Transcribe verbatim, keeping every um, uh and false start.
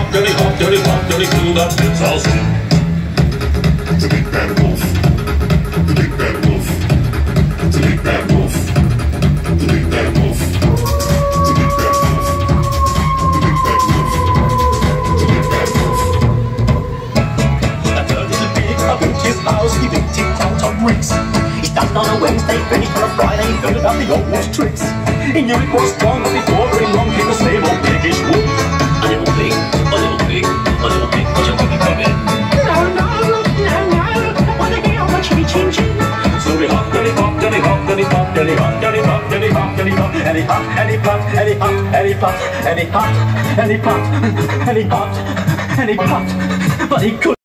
hop, dirty hop, dirty hop, dirty cool up, it's all set. The big bad wolf, the big bad wolf, the big bad wolf, the big bad wolf, the big bad wolf, the big bad wolf, the big bad wolf. A bird in the big up in his house, he big tick tock top bricks. He started on a Wednesday, ready for a Friday, he heard about the old wolf's tricks. He knew it was strong, but before very long came the same old piggish wolf. A little pig, a little pig, a little pig, what's your cookie come in? No, no, no, no, wanna get on my chimney chin chin. So we hop, dirty hop, dirty hop, dirty hop, dirty hop, dirty hop, dirty hop, dirty hop, And he hopped, and he popped, and he hopped, and he popped, and he hopped, and he popped, and he popped, and he popped, but he couldn't.